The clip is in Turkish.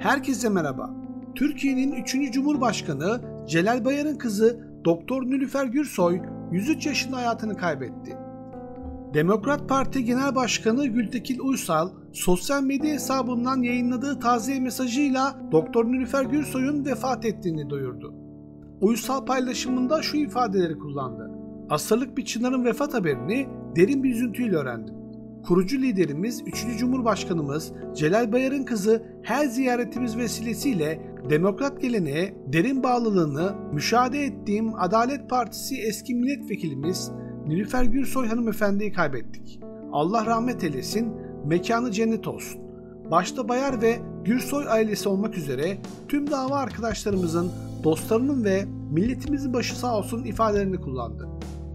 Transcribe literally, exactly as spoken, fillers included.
Herkese merhaba. Türkiye'nin üçüncü Cumhurbaşkanı Celal Bayar'ın kızı Doktor Nilüfer Gürsoy yüz üç yaşında hayatını kaybetti. Demokrat Parti Genel Başkanı Gültekin Uysal sosyal medya hesabından yayınladığı taziye mesajıyla Doktor Nilüfer Gürsoy'un vefat ettiğini duyurdu. Uysal paylaşımında şu ifadeleri kullandı. Asırlık bir çınarın vefat haberini derin bir üzüntüyle öğrendim. Kurucu liderimiz, üçüncü Cumhurbaşkanımız Celal Bayar'ın kızı her ziyaretimiz vesilesiyle demokrat geleneğe derin bağlılığını müşahede ettiğim Adalet Partisi eski milletvekilimiz Nilüfer Gürsoy hanımefendiyi kaybettik. Allah rahmet eylesin, mekanı cennet olsun. Başta Bayar ve Gürsoy ailesi olmak üzere tüm dava arkadaşlarımızın, dostlarının ve milletimizin başı sağ olsun ifadelerini kullandı.